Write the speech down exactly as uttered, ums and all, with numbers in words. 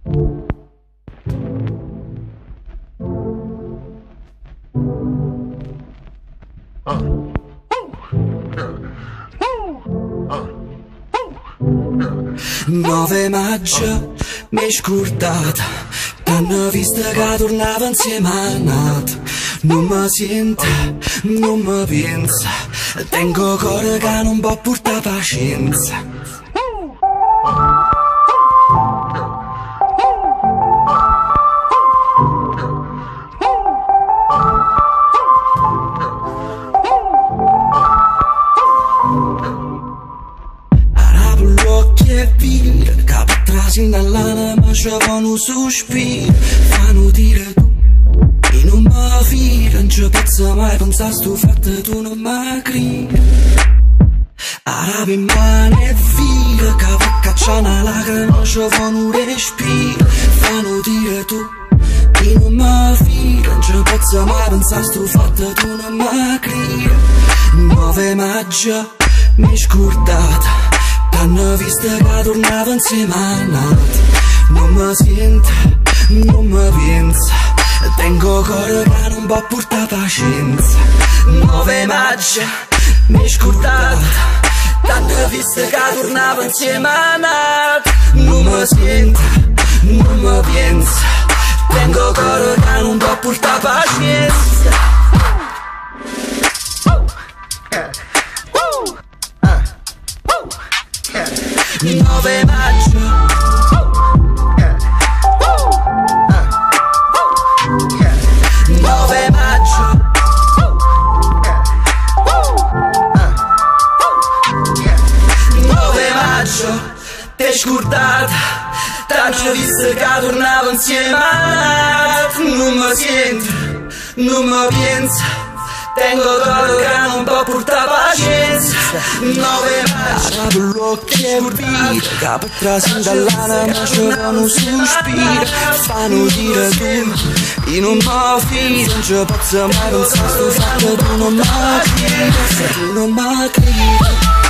nove maggio m'hai scordata, t'hanno visto che tornava insieme a Nat. Non mi sento, non mi pensa, tengo cuore che non può portare pazienza. Sin dall'anima ci fanno un sospiro, fanno dire tu e non mi fido, non ci posso mai pensare sto fatto tu non mi credi. Arabi in mano e fila, che va cacciare una lacrima, ci fanno un respiro, fanno dire tu e non mi fido, non ci posso mai pensare sto fatto tu non mi credi. nove maggio mi scordata, t'hanno visto che tornava insieme a Nat. Non mi sento, non mi pensa, tengo cuore che non può portare pazienza. nove maggio mi scordata, t'hanno visto che tornava insieme a Nat. Non mi sento, non mi pensa, tengo cuore che non può portare pazienza. nove maggio nove maggio nove maggio t'hai scordata, t'hanno visto che tornavo insieme a Nat. Non mi sento, non mi pensa, tengo cuore che non può portare pazienza. nove maggio apro l'occhio e vedo che per trasino dall'anima ci fanno un sospiro, fanno dire tu io non mi fido, non ci posso mai pensare sto fatto tu non mi credi, tu non mi credi.